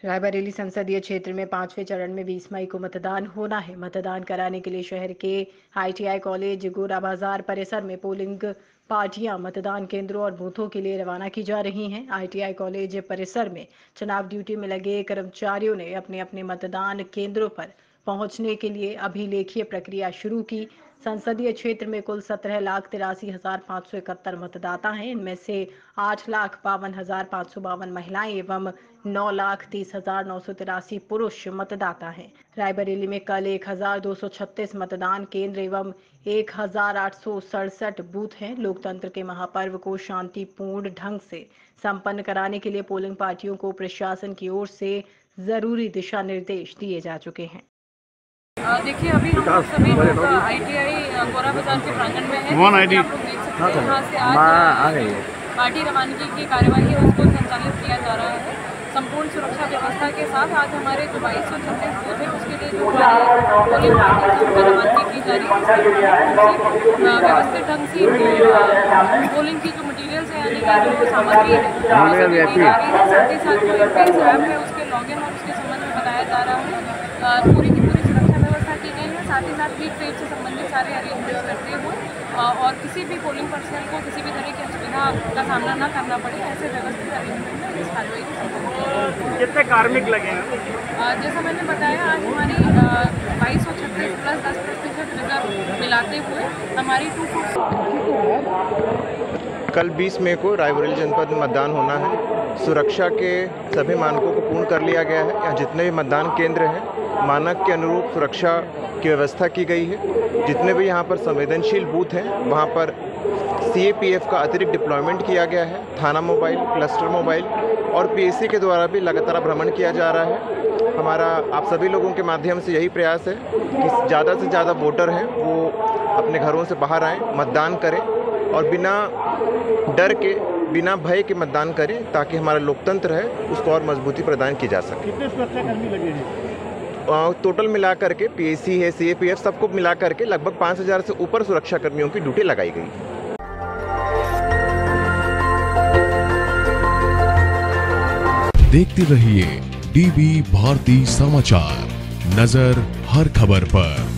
रायबरेली संसदीय क्षेत्र में 5वें चरण में 20 मई को मतदान होना है। मतदान कराने के लिए शहर के ITI कॉलेज गोरा बाजार परिसर में पोलिंग पार्टियां मतदान केंद्रों और बूथों के लिए रवाना की जा रही हैं। ITI कॉलेज परिसर में चुनाव ड्यूटी में लगे कर्मचारियों ने अपने अपने मतदान केंद्रों पर पहुंचने के लिए अभिलेखीय प्रक्रिया शुरू की। संसदीय क्षेत्र में कुल 17,83,571 मतदाता हैं। इनमें से 8,52,552 महिलाएं एवं 9,30,983 पुरुष मतदाता हैं। रायबरेली में कल 1,236 मतदान केंद्र एवं 1,867 बूथ हैं। लोकतंत्र के महापर्व को शांतिपूर्ण ढंग से संपन्न कराने के लिए पोलिंग पार्टियों को प्रशासन की ओर से जरूरी दिशा निर्देश दिए जा चुके हैं। देखिए, अभी हम लोग सभी लोग ITI गोरा बाजार के प्रांगण में हैं। आप लोग देख सकते हैं यहाँ से आज पार्टी रवानगी की कार्यवाही है उसको संचालित किया जा रहा है। संपूर्ण सुरक्षा व्यवस्था के साथ आज हमारे जो 2236 बूथ है उसके लिए जो पोलिंग पार्टी की रवानगी की जा रही है। व्यवस्थित ढंग से पोलिंग की जो मटीरियल्स है यानी कि जो सामग्री है साथ ही साथ जो IPS ऐप है उसके लॉगिन और उसके संबंध में बताया जा रहा है। पूरी की पूरी सुरक्षा व्यवस्था की गई है। साथ ही साथ हीट वेव से संबंधित सारे अरेंजमेंट्स करते हुए और किसी भी पोलिंग पर्सनल को किसी भी तरह की असुविधा का सामना न करना पड़े ऐसे व्यवस्थित अरेंजमेंट में इस कार्रवाई की। कितने कार्मिक लगे हैं? जैसा मैंने बताया, आज हमारी 2236 प्लस 10% रिजर्व मिलाते हुए हमारी 240। कल 20 मई को रायबरेली जनपद में मतदान होना है। सुरक्षा के सभी मानकों को पूर्ण कर लिया गया है। यहाँ जितने भी मतदान केंद्र हैं मानक के अनुरूप सुरक्षा की व्यवस्था की गई है। जितने भी यहाँ पर संवेदनशील बूथ हैं वहाँ पर CAPF का अतिरिक्त डिप्लॉयमेंट किया गया है। थाना मोबाइल, क्लस्टर मोबाइल और PSC के द्वारा भी लगातार भ्रमण किया जा रहा है। हमारा आप सभी लोगों के माध्यम से यही प्रयास है कि ज़्यादा से ज़्यादा वोटर हैं वो अपने घरों से बाहर आएँ, मतदान करें और बिना डर के, बिना भय के मतदान करें ताकि हमारा लोकतंत्र है उसको और मजबूती प्रदान की जा सके। कितने सुरक्षाकर्मी लगे हैं? टोटल मिलाकर के PSC है, CAPF सबको मिलाकर के लगभग 5,000 से ऊपर सुरक्षा कर्मियों की ड्यूटी लगाई गई। देखते रहिए DB भारती समाचार, नजर हर खबर पर।